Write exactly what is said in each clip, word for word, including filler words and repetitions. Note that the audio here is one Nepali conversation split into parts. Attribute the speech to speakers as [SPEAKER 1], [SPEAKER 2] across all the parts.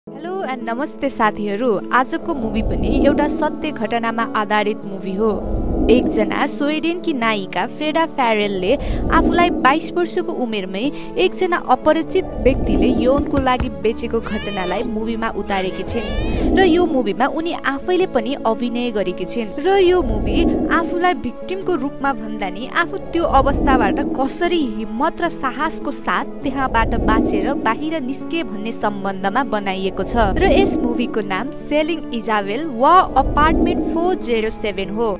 [SPEAKER 1] हेलो एन्ड नमस्ते साथीहरू। आजको मुभी पनि एउटा सत्य घटनामा आधारित मुभी हो। एकजना स्वेडेनकी नायिका फ्रेडा फ्यारेलले आफूलाई बाइस वर्षको उमेरमै एकजना अपरिचित व्यक्तिले यौनको लागि बेचेको घटनालाई मुभीमा उतारेकी छिन् र यो मुभीमा उनी आफैले पनि अभिनय गरेकी छिन् र यो मुभी आफूलाई भिक्टिमको रूपमा भन्दा नि आफू त्यो अवस्थाबाट कसरी हिम्मत र साहसको साथ त्यहाँबाट बाँचेर बाहिर निस्के भन्ने सम्बन्धमा बनाइएको छ र यस मुभीको नाम सेलिङ इजाबेल वा अपार्टमेन्ट फोर जिरो सेभेन हो।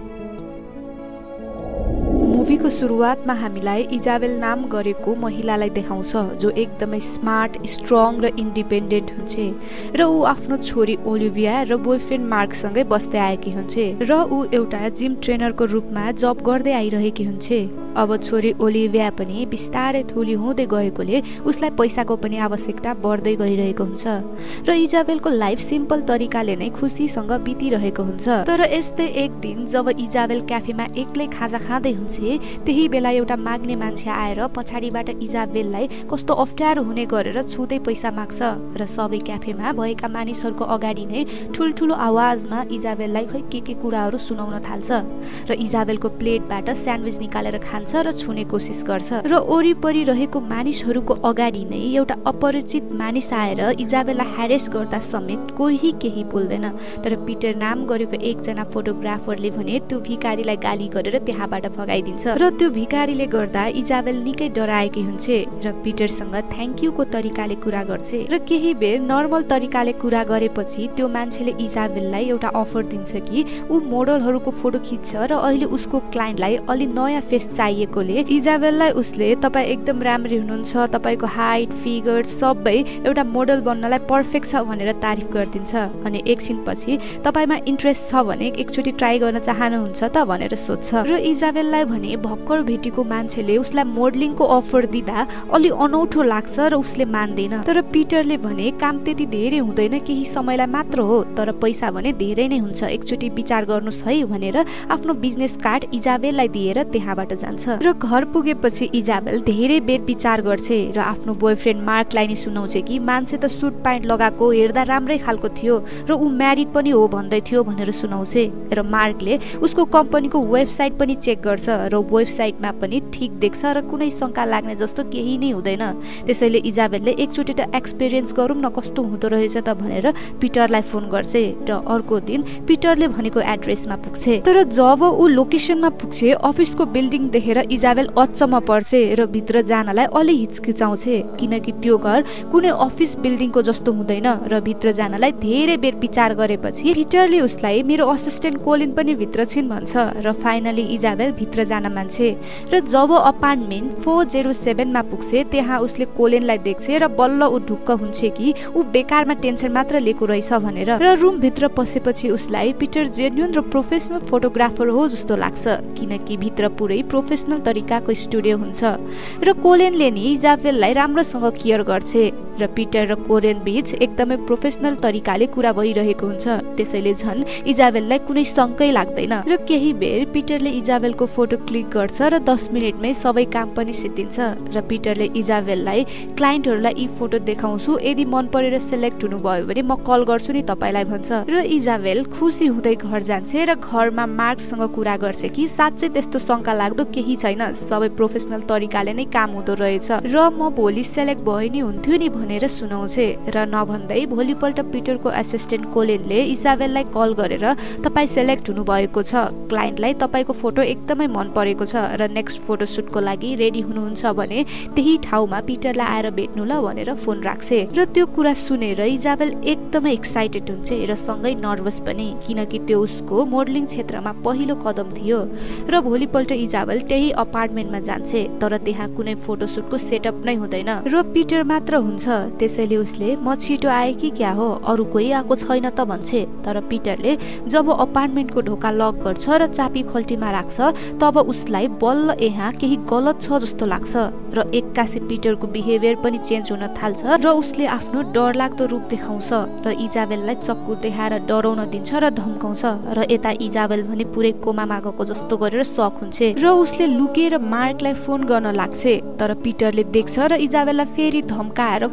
[SPEAKER 1] मुभीको सुरुवातमा हामीलाई इजाबेल नाम गरेको महिलालाई देखाउँछ जो एकदमै स्मार्ट, स्ट्रङ र इन्डिपेन्डेन्ट हुन्छ र ऊ आफ्नो छोरी ओलिभिया र बोयफ्रेन्ड मार्कसँगै बस्दै आएकी हुन्छ र ऊ एउटा जिम ट्रेनरको रूपमा जब गर्दै आइरहेकी हुन्छ। अब छोरी ओलिभिया पनि बिस्तारै ठुली हुँदै गएकोले उसलाई पैसाको पनि आवश्यकता बढ्दै गइरहेको हुन्छ र इजाबेलको लाइफ सिम्पल तरिकाले नै खुसीसँग बितिरहेको हुन्छ। तर यस्तै एक दिन जब इजाबेल क्याफेमा एक्लै खाजा खाँदै हुन्छ त्यही बेला एउटा माग्ने मान्छे आएर पछाडिबाट इजाबेललाई कस्तो अप्ठ्यारो हुने गरेर छुँदै पैसा माग्छ र सबै क्याफेमा भएका मानिसहरूको अगाडि नै ठुल्ठुलो आवाजमा इजाबेललाई खै के के कुराहरू सुनाउन थाल्छ र इजाबेलको प्लेटबाट स्यान्डविच निकालेर खान्छ र छुने कोसिस गर्छ र वरिपरि रहेको मानिसहरूको अगाडि नै एउटा अपरिचित मानिस आएर इजाबेललाई ह्यारेस गर्दा समेत कोही केही बोल्दैन। तर पिटर नाम गरेको एकजना फोटोग्राफरले भने त्यो भिखारीलाई गाली गरेर त्यहाँबाट भगाइदिन्छ र त्यो भिखारीले गर्दा इजाबेल निकै डराएकी हुन्छ र पिटरसँग थ्याङ्क यूको तरिकाले कुरा गर्छ र केही बेर नर्मल तरिकाले कुरा गरेपछि त्यो मान्छेले इजाबेललाई एउटा अफर दिन्छ कि ऊ मोडलहरूको फोटो खिच्छ र अहिले उसको क्लाइन्टलाई अलि नयाँ फेस चाहिएकोले इजाबेललाई उसले तपाईँ एकदम राम्री हुनुहुन्छ, तपाईँको हाइट फिगर सबै एउटा मोडल बन्नलाई पर्फेक्ट छ भनेर तारिफ गरिदिन्छ। अनि एकछिनपछि तपाईँमा इन्ट्रेस्ट छ भने एकचोटि ट्राई गर्न चाहनुहुन्छ त भनेर सोध्छ र इजाबेललाई भने भर्खर भेटेको मान्छेले उसलाई मोडलिङको अफर दिँदा अलि अनौठो लाग्छ र उसले मान्दैन। तर पिटरले भने काम त्यति धेरै हुँदैन, केही समयलाई मात्र हो, तर पैसा भने धेरै नै हुन्छ, एकचोटि विचार गर्नुहोस् है भनेर आफ्नो बिजनेस कार्ड इजाबेललाई दिएर त्यहाँबाट जान्छ र घर पुगेपछि इजाबेल धेरै बेर विचार गर्छ र आफ्नो बोयफ्रेन्ड मार्कलाई नै सुनाउँछ कि मान्छे त सुट प्यान्ट लगाएको हेर्दा राम्रै खालको थियो र ऊ म्यारिड पनि हो भन्दै थियो भनेर सुनाउँछ र मार्कले उसको कम्पनीको वेबसाइट पनि चेक गर्छ र वेबसाइटमा पनि ठिक देख्छ र कुनै शंका लाग्ने जस्तो केही नै हुँदैन। त्यसैले इजाबेलले एकचोटि त एक्सपिरियन्स गरौँ न कस्तो हुँदो रहेछ त भनेर पिटरलाई फोन गर्छ र अर्को दिन पिटरले भनेको एड्रेसमा पुग्छ। तर जब ऊ लोकेसनमा पुग्छ अफिसको बिल्डिङ देखेर इजाबेल अचम्म पर्छ र भित्र जानलाई अलि हिचकिचाउँछ किनकि त्यो घर कुनै अफिस बिल्डिङको जस्तो हुँदैन र भित्र जानलाई धेरै बेर विचार गरेपछि पिटरले उसलाई मेरो असिस्टेन्ट कोलिन पनि भित्र छिन् भन्छ र फाइनली इजाबेल भित्र जान मान्छे र जब अपार्टमेन्ट फोर जिरो सेभेनमा पुग्छ त्यहाँ उसले कोलेनलाई देख्छ र बल्ल ऊ ढुक्क हुन्छ कि ऊ बेकारमा टेन्सन मात्र लिएको रहेछ भनेर र रुम भित्र पसेपछि उसलाई पिटर जेन्युन र प्रोफेसनल फोटोग्राफर हो जस्तो लाग्छ किनकि भित्र पुरै प्रोफेसनल तरिकाको स्टुडियो हुन्छ र कोलेनले नि इजाबेललाई राम्रोसँग केयर गर्छ र पिटर र कोलेन बीच एकदमै प्रोफेसनल तरिकाले कुरा भइरहेको हुन्छ। त्यसैले झन् इजाबेललाई कुनै शङ्कै लाग्दैन र केही बेर पिटरले इजाबेलको फोटो क्लिक गर्छ र दस मिनटमै सबै काम पनि सिद्धिन्छ र पिटरले इजाबेललाई क्लाइन्टहरूलाई यी फोटो देखाउँछु, यदि मन परेर सेलेक्ट हुनुभयो भने म कल गर्छु नि तपाईँलाई भन्छ र इजाबेल खुसी हुँदै घर जान्छ र घरमा मार्कसँग कुरा गर्छ कि साँच्चै त्यस्तो शङ्का लाग्दो केही छैन, सबै प्रोफेसनल तरिकाले नै काम हुँदो रहेछ र म भोलि सेलेक्ट भयो नि हुन्थ्यो नि भनेर सुनाउँछ र नभन्दै भोलिपल्ट पिटरको एसिस्टेन्ट कोलेनले इजाबेललाई कल गरेर तपाईँ सेलेक्ट हुनुभएको छ, क्लाइन्टलाई तपाईँको फोटो एकदमै मन परेको छ र नेक्स्ट फोटोसुटको लागि रेडी हुनुहुन्छ भने त्यही ठाउँमा पिटरलाई आएर भेट्नु ल भनेर फोन राख्छ र त्यो कुरा सुनेर इजाबेल एकदमै एक्साइटेड हुन्छ र सँगै नर्भस पनि किनकि त्यो उसको मोडलिङ क्षेत्रमा पहिलो कदम थियो र भोलिपल्ट इजाबेल त्यही अपार्टमेन्टमा जान्छ तर त्यहाँ कुनै फोटोसुटको सेटअप नै हुँदैन र पिटर मात्र हुन्छ। त्यसैले उसले म छिटो आए कि क्या हो अरू कोही आएको छैन त भन्छ तर पिटरले जब अपार्टमेन्टको ढोका लक गर्छ र चाबी खल्टीमा राख्छ तब उसलाई बल्ल यहाँ केही गलत छ जस्तो लाग्छ र एक्कासी पिटरको बिहेभियर पनि चेन्ज हुन थाल्छ र उसले आफ्नो डरलाग्दो रूप देखाउँछ र इजाबेललाई चक्कु देखाएर डराउन दिन्छ र धम्काउँछ र यता इजाबेल भने पुरै कोमामा गएको जस्तो गरेर सक हुन्छ र उसले लुकेर मार्कलाई फोन गर्न लाग्छ तर पिटरले देख्छ र इजाबेललाई फेरि धम्काएर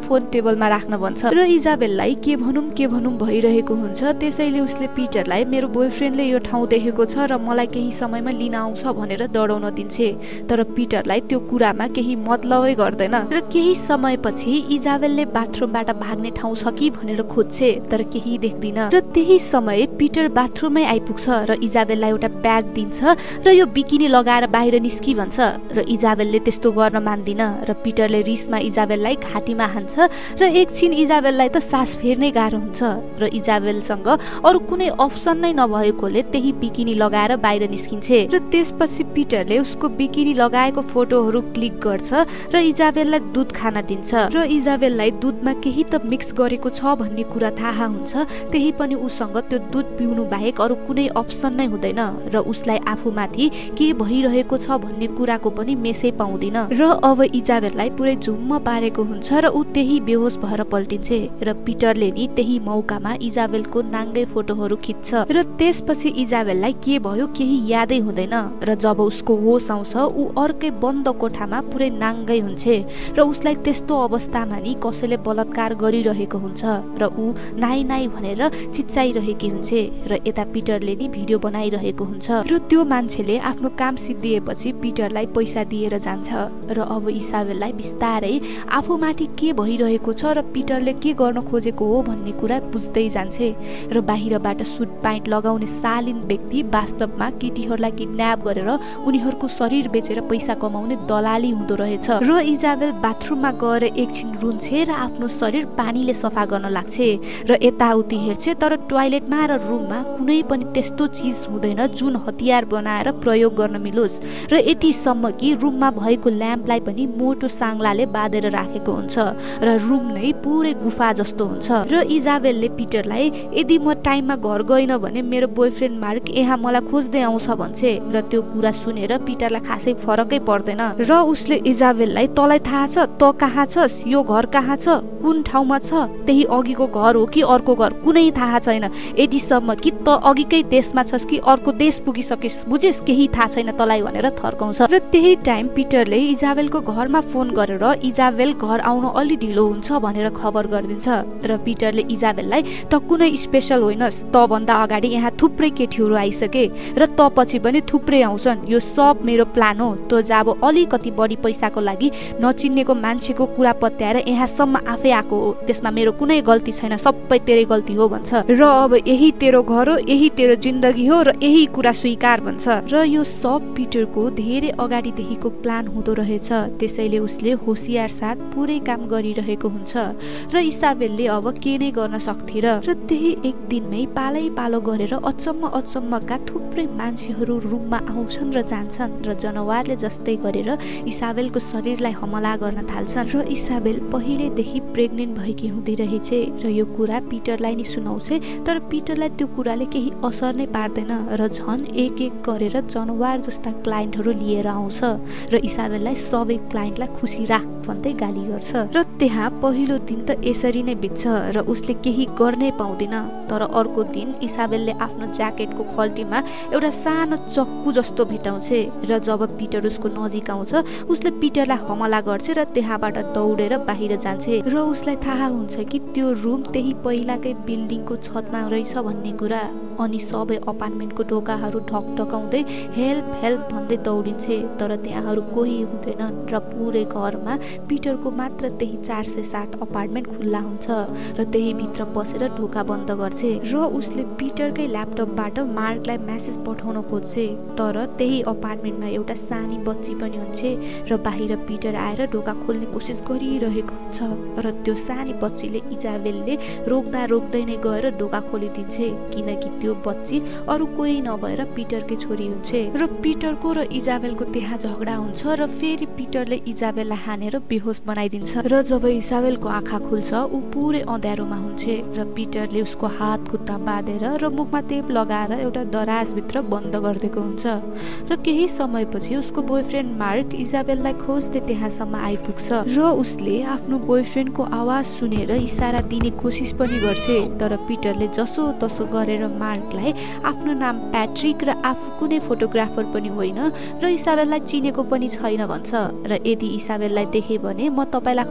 [SPEAKER 1] फोन टेबलमा राख्न भन्छ र इजाबेललाई के भनौँ के भनौँ भइरहेको हुन्छ। त्यसैले उसले पिटरलाई मेरो बोयफ्रेन्डले यो ठाउँ देखेको छ र मलाई केही समयमा लिन आउँछ भनेर डराउन दिन्छे। तर पिटरलाई त्यो कुरामा केही मतलबै गर्दैन र केही समयपछि इजाबेलले बाथरुमबाट भाग्ने ठाउँ छ कि भनेर खोज्छे तर केही देख्दिन र त्यही समय पिटर बाथरुममै आइपुग्छ र इजाबेललाई एउटा ब्याग दिन्छ र यो बिकिनी लगाएर बाहिर निस्कि भन्छ र इजाबेलले त्यस्तो गर्न मान्दिन र पिटरले रिसमा इजाबेललाई घाँटीमा हान्छ र एकछिन इजाबेललाई त सास फेर्नै गाह्रो हुन्छ र इजाबेलसँग अरू कुनै अप्सन नै नभएकोले त्यही बिकिनी लगाएर बाहिर निस्किन्छे र त्यसपछि पिटरले उसको बिकिनी लगाएको फोटोहरू क्लिक गर्छ र इजाबेललाई दुध खान दिन्छ र इजाबेललाई दुधमा केही त मिक्स गरेको छ भन्ने कुरा थाहा हुन्छ। त्यही पनि उसँग त्यो दुध पिउनु बाहेक अरू कुनै अप्सन नै हुँदैन र उसलाई आफूमाथि के भइरहेको छ भन्ने कुराको पनि मेसै पाउँदिन र अब इजाबेललाई पुरै झुम्म पारेको हुन्छ र ऊ त्यही बेहोस भएर पल्टिन्छे र पिटरले नि त्यही मौकामा इजाबेलको नाङ्गै फोटोहरू खिच्छ र त्यसपछि इजाबेललाई के भयो केही यादै हुँदैन र जब उसको होस आउँछ ऊ अर्कै बन्द कोठामा पुरै नाङ्गै हुन्छे र उसलाई त्यस्तो अवस्थामा नि कसैले बलात्कार गरिरहेको हुन्छ र ऊ नाइ नाइ भनेर चिच्चाइरहेकी हुन्छे र यता पिटरले नि भिडियो बनाइरहेको हुन्छ र त्यो मान्छेले आफ्नो काम सिद्धिएपछि पिटरलाई पैसा दिएर जान्छ र अब इसाबेललाई बिस्तारै आफूमाथि के भइरहेको छ र पिटरले के गर्न खोजेको हो भन्ने कुरा बुझ्दै जान्छे र बाहिरबाट सुट प्यान्ट लगाउने शालीन व्यक्ति वास्तवमा केटीहरूलाई किडन्याप गरेर उनीहरूको शरीर बेचेर पैसा कमाउने दलाली हुँदो रहेछ र इजाबेल बाथरुममा गएर एकछिन रुन्छे र आफ्नो शरीर पानीले सफा गर्न लाग्छे र यताउति हेर्छे तर टोयलेटमा र रुममा कुनै पनि त्यस्तो चिज हुँदैन जुन हतियार बनाएर प्रयोग गर्न मिलोस् र यतिसम्म कि रुममा भएको ल्याम्पलाई पनि मोटो साङ्लाले बाँधेर राखेको हुन्छ र रुम नै पुरै गुफा जस्तो हुन्छ र इजाबेलले पिटरलाई यदि म टाइममा घर गइन भने मेरो बोयफ्रेन्ड मार्क यहाँ मलाई खोज्दै आउँछ भन्छे र त्यो कुरा सुनेर पिटरलाई खासै फरकै पर्दैन र उसले इजाबेललाई तँलाई थाहा छ त कहाँ छस्, यो घर कहाँ छ, कुन ठाउँमा छ, त्यही अघिको घर हो कि अर्को घर कुनै थाहा छैन, यतिसम्म कि त अघिकै देशमा छस् कि अर्को देश पुगिसकिस्, बुझिस्, केही थाहा छैन तँलाई भनेर थर्काउँछ र त्यही टाइम पिटरले इजाबेलको घरमा फोन गरेर इजाबेल घर आउन अलि ढिलो हुन्छ भनेर खबर गरिदिन्छ र पिटरले इजाबेललाई त कुनै स्पेशल होइनस्, त भन्दा अगाडि यहाँ थुप्रै केटीहरू आइसके र त पछि पनि थुप्रै आउँछन्, यो सब मेरो प्लान हो, त जब अलिकति बढी पैसाको लागि नचिन्नेको मान्छेको कुरा पत्याएर यहाँसम्म आफै आएको हो, त्यसमा मेरो कुनै गल्ती छैन, सबै तेरै गल्ती हो भन्छ र अब यही तेरो घर हो, यही तेरो जिन्दगी हो र यही कुरा स्वीकार भन्छ र यो सब पिटरको धेरै अगाडिदेखिको प्लान हुँदो रहेछ। त्यसैले उसले होसियार साथ पुरै काम गरिरहेको हुन्छ र इसाबेलले अब के नै गर्न सक्थे र र त्यही एक दिनमै पालै पालो गरेर अचम्म अचम्मका थुप्रै मान्छेहरू रुममा आउँछन् र जान्छन् र जनावरले जस्तै गरेर इसाबेलको शरीरलाई हमला गर्न थाल्छन् र इसाबेल पहिलेदेखि प्रेग्नेन्ट भएकी हुँदै रहेछ र यो कुरा पिटरलाई नि सुनाउँछ तर पिटरलाई त्यो कुराले केही असर नै पार्दैन र झन् एक एक गरेर जनावर जस्ता क्लाइन्टहरू लिएर आउँछ र इसाबेललाई सबै क्लाइन्टलाई खुसी राख भन्दै गाली गर्छ र त्यहाँ पहिलो दिन त यसरी नै बित्छ र उसले केही गर्नै पाउँदैन। तर अर्को दिन इसाबेलले आफ्नो ज्याकेटको खल्टीमा एउटा सानो चक्कु जस्तो भेटाउँछ र जब पिटर उसको नजिक आउँछ उसले पिटरलाई हमला गर्छ र त्यहाँबाट दौडेर बाहिर जान्छ र उसलाई थाहा हुन्छ कि त्यो रुम त्यही पहिलाकै बिल्डिङको छतमा रहेछ भन्ने कुरा। अनि सबै अपार्टमेन्टको ढोकाहरू ढकढकाउँदै हेल्प हेल्प भन्दै दौडिन्छ तर त्यहाँहरू कोही हुँदैनन् र पुरै घरमा पिटरको मात्र त्यही चार सय सात अपार्टमेन्ट खुल्ला हुन्छ र त्यही भित्र बसेर ढोका बन्द गर्छ र उसले पिटरकै ल्यापटपबाट मार्कलाई मेसेज पठाउन खोज्छ तर त्यही अपार्टमेन्टमा एउटा सानी बच्ची पनि हुन्छ र बाहिर पिटर आएर ढोका खोल्ने कोसिस गरिरहेको हुन्छ र त्यो सानी बच्चीले इजाबेलले रोक्दा रोक्दै नै गएर ढोका खोलिदिन्छ किनकि त्यो बच्ची अरू कोही नभएर पिटरकै छोरी हुन्छ र पिटरको र इजाबेलको त्यहाँ झगडा हुन्छ र फेरि पिटरले इजाबेललाई हानेर बेहोस बनाइदिन्छ र जब इजाबेलको आँखा खुल्छ ऊ पुरै अँध्यारोमा हुन्छ र पिटरले उसको हात खुट्टा बाँधेर र मुखमा टेप लगाएर एउटा दराजभित्र बन्द गरिदिएको हुन्छ र केही समयपछि उसको बोयफ्रेन्ड मार्क इजाबेललाई खोज्दै त्यहाँसम्म आइपुग्छ र उसले आफ्नो बोयफ्रेन्डको आवाज सुनेर इसारा दिने कोसिस पनि गर्छ तर पिटरले जसो तसो गरेर मार्कलाई आफ्नो नाम प्याट्रिक र आफू कुनै फोटोग्राफर पनि होइन र इसाबेललाई चिनेको पनि छैन भन्छ र यदि इसाबेललाई देखे भने म तपाईलाई खबर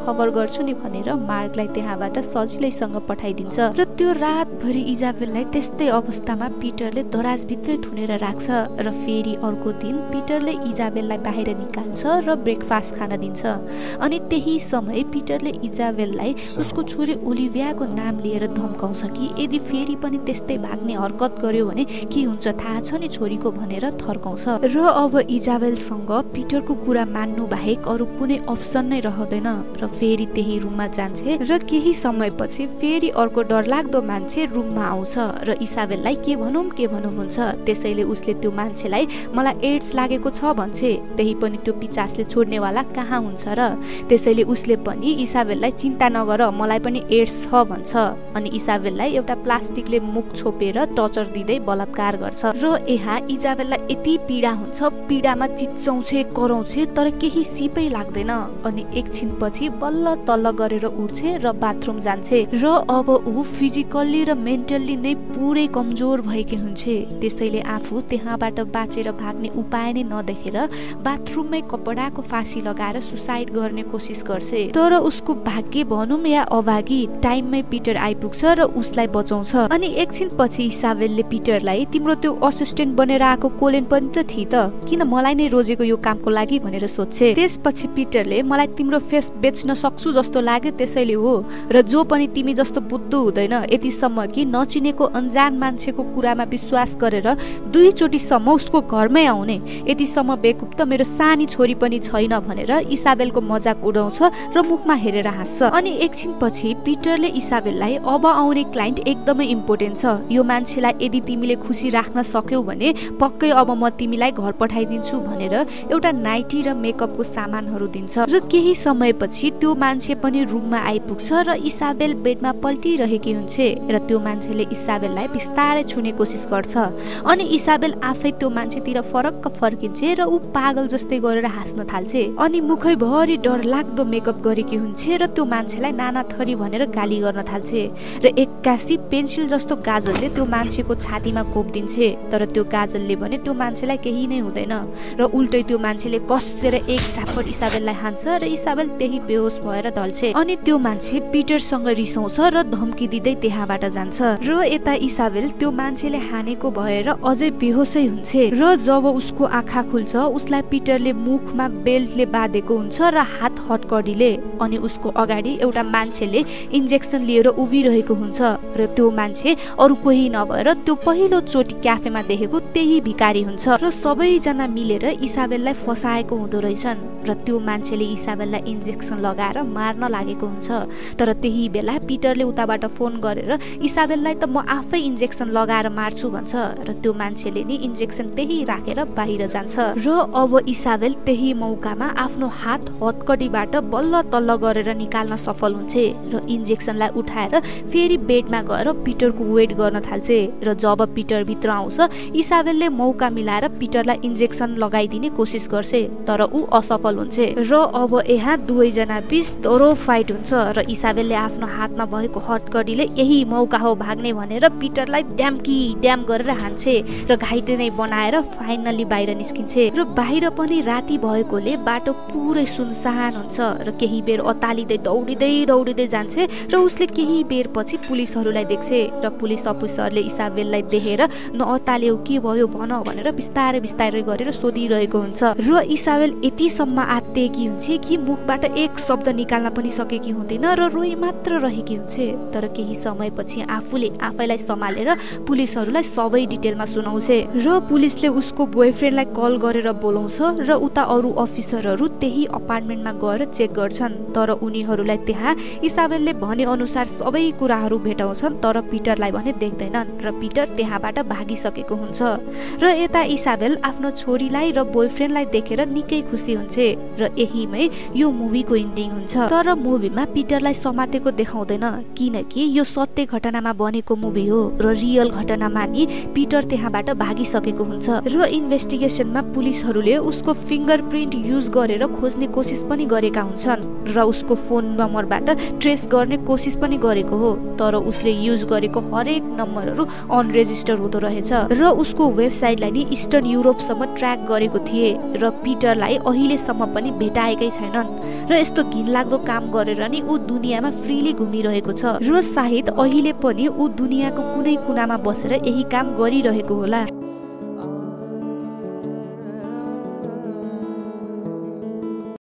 [SPEAKER 1] गर्छु नि भनेर मार्कलाई त्यहाँबाट सजिलैसँग पठाइदिन्छ र त्यो रातभरि इजाबेललाई त्यस्तै अवस्थामा पिटरले दराजभित्रै थुनेर राख्छ र फेरि अर्को दिन पिटरले इजाबेललाई बाहिर निकाल्छ र ब्रेकफास्ट खान दिन्छ। अनि त्यही समय पिटरले इजाबेललाई उसको छोरी ओलिभियाको नाम लिएर धम्काउँछ कि यदि फेरि पनि त्यस्तै भाग्ने हरकत गर्यो भने के हुन्छ थाहा छ नि छोरीको भनेर थर्काउँछ। र अब इजाबेलसँग पिटरको कुरा मान्नु बाहेक अरू कुनै अप्सन नै रहँदैन र फेरि त्यही रुममा जान्छे र केही समयपछि फेरि अर्को डरलाग्दो मान्छे रुममा आउँछ र इसाबेललाई के भनौँ के भनौँ हुन्छ। त्यसैले उसले त्यो मान्छेलाई मलाई एड्स लागेको छ भन्छे। त्यही पनि त्यो पिचासले छोड्नेवाला कहाँ हुन्छ र। त्यसैले उसले पनि इसाबेललाई चिन्ता नगर मलाई पनि एड्स छ भन्छ। अनि इसाबेललाई एउटा प्लास्टिकले मुख छोपेर टर्चर दिँदै बलात्कार गर्छ र यहाँ इजाबेललाई यति पीडा हुन्छ, पीडामा चिच्चाउँछे कराउँछे तर केही सिपै लाग्दैन। अनि एकछिन पछि बल्ल तल्ल गरेर उठ्छे र बाथरुम जान्छे र अब ऊ फिजिकल्ली र मेन्टल्ली नै पुरै कमजोर भएकी हुन्छे। त्यसैले आफू त्यहाँबाट बाँचेर भाग्ने उपाय नै नदेखेर बाथरुममै कपडाको फाँसी लगाएर सुसाइड गर्ने कोसिस गर्छे। तर उसको भाग्य भनौँ या अभागी टाइममै पिटर आइपुग्छ र उसलाई बचाउँछ। अनि एकछिन पछि इसाबेलले पिटरलाई तिम्रो त्यो असिस्टेन्ट बनेर आएको कोलेन पनि त थिए त, किन मलाई नै रोजेको यो कामको लागि भनेर सोध्छे। त्यसपछि पिटरले मलाई तिम्रो फेस बेच्न सक्छु जस्तो लाग्यो त्यसैले हो, र जो पनि तिमी जस्तो बुद्धु हुँदैन यतिसम्म कि नचिनेको अन्जान मान्छेको कुरामा विश्वास गरेर दुईचोटिसम्म उसको घरमै आउने, यतिसम्म बेकुप त मेरो सानी छोरी पनि छैन भनेर इसाबेलको मजाक उडाउँछ र मुखमा हेरेर हाँस्छ। अनि एकछिन पछि पिटरले इसाबेललाई अब आउने क्लाइन्ट एकदमै इम्पोर्टेन्ट छ, यो मान्छेलाई यदि तिमीले खुसी राख्न सक्यौ भने पक्कै अब म तिमीलाई घर पठाइदिन्छु भनेर एउटा नाइटी र मेकअपको सामानहरू दिन्छ। र केही समयपछि त्यो मान्छे पनि रुममा आइपुग्छ र इसाबेल बेडमा पल्टिरहेकी हुन्छे र त्यो मान्छेले इसाबेललाई बिस्तारै छुने कोसिस गर्छ। अनि इसाबेल आफै त्यो मान्छेतिर फरक्क फर्किन्छे र ऊ पागल जस्तै गरेर हाँस्न थाल्छे। अनि मुखैभरि डरलाग्दो मेकअप गरेकी हुन्छे र त्यो मान्छेलाई नाना थरी भनेर गाली गर्न थाल्छे र एक्कासी पेन्सिल जस्तो गाजलले त्यो मान्छेको छातीमा कोपिदिन्छे। तर त्यो गाजलले भने त्यो मान्छेलाई केही नै हुँदैन र उल्टै त्यो मान्छेले कसेर एक झापट इसाबेललाई हान्छ र इसाबेल त्यही बेहोस भएर ढल्छे। अनि त्यो मान्छे पिटरसँग रिसाउँछ र धम्की दिँदै त्यहाँबाट जान्छ र यता इसाबेल त्यो मान्छेले हानेको भएर अझै बेहोसै हुन्छे र जब उसको आँखा खुल्छ उसलाई पिटरले मुखमा बेल्टले बाँधेको हुन्छ र हात हटकडीले। अनि उसको अगाडि एउटा मान्छेले इन्जेक्सन लिएर उभिरहेको हुन्छ र त्यो मान्छे अरू कोही नभएर त्यो पहिलो चोटि क्याफेमा देखेको त्यही भिकारी हुन्छ र सबैजना मिलेर इसाबेललाई फसाएको हुँदो रहेछन् र त्यो मान्छेले इसाबेललाई इन्जेक्सन लगाएर मार्न लागेको हुन्छ। तर त्यही बेला पिटरले उताबाट फोन गरेर इसाबेललाई त म आफै इन्जेक्सन लगाएर मार्छु भन्छ र त्यो मान्छेले नि इन्जेक्सन त्यही राखेर बाहिर जान्छ। र अब इसाबेल त्यही मौकामा आफ्नो हात हतकडीबाट बल्ल तल्ल गरेर निकाल्न सफल हुन्छे र इन्जेक्सनलाई उठाएर फेरि बेडमा गएर पिटरको वेट गर्न थाल्छे। र जब पिटर भित्र आउँछ इसाबेलले मौका मिलाएर पिटरलाई इन्जेक्सन लगाइदिने कोसिस गर्छे तर ऊ असफल हुन्छे। र अब यहाँ दुवैजना बीच दरो फाइट हुन्छ र इसाबेलले आफ्नो हातमा भएको हतकडीले यही मौका हो भाग्ने भनेर पिटरलाई ड्याम्की ड्याम गरेर हान्छे र घाइते नै बनाएर फाइनली बाहिर निस्किन्छे। र बाहिर पनि राति भएकोले बाटो पुरै सुनसान हुन्छ र केही बेर अतालिँदै दौडिँदै दौडिँदै जान्छे र उसले केही बेर पछि पुलिसहरूलाई देख्छे र पुलिस अफिसरले इसाबेललाई देखेर न अताल्यौ के भयो भन भनेर बिस्तारै बिस्तारै गरेर सोधिरहेको हुन्छ र इसाबेल यतिसम्म आत्तिएकी हुन्छ कि मुखबाट एक शब्द निकाल्न पनि सकेकी हुँदैन र रोइ मात्र रहेकी हुन्छ। तर केही समयपछि आफूले आफैलाई सम्हालेर पुलिसहरूलाई सबै डिटेलमा सुनाउँछे र पुलिसले उसको बोयफ्रेन्डलाई कल गरेर बोलाउँछ र उता अरू अफिसरहरू त्यही अपार्टमेन्टमा गएर चेक गर्छन्। तर उनीहरूलाई त्यहाँ इसाबेलले भने अनुसार सबै कुराहरू भेटाउँछन् तर पिटरलाई भने देख्दैनन् र पिटर त्यहाँबाट भागिसकेको हुन्छ। र यता इसाबेल आफ्नो छोरीलाई र बोयफ्रेन्डलाई देखेर निकै खुसी हुन्छ र यहीमै यो मुभीको इन्डिङ हुन्छ। तर मुभीमा पिटरलाई समातेको देखाउँदैन किनकि यो सत्य घटनामा बनेको मुभी हो र रियल घटनामा नि पिटर त्यहाँबाट भागिसकेको हुन्छ। र इन्भेस्टिगेसनमा पुलिसहरूले उसको फिङ्गरप्रिन्ट युज गरेर खोज्ने कोसिस पनि गरेका हुन्छन् र उसको फोन नम्बरबाट ट्रेस गर्ने कोसिस पनि गरेको हो तर उसले युज गरेको हरेक नम्बरहरू अनरेजिस्टर हुँदो रहेछ र उसको वेबसाइटलाई नि इस्टर्न युरोपसम्म ट्र्याक गरेको थिए र पिटरलाई अहिलेसम्म पनि भेटाएकै छैनन्। र यस्तो घिनलाग्दो जस्तो काम गरेर नि ऊ दुनियाँमा फ्रीली घुमिरहेको छ र सायद अहिले पनि ऊ दुनियाँको कुनै कुनामा बसेर यही काम गरिरहेको होला।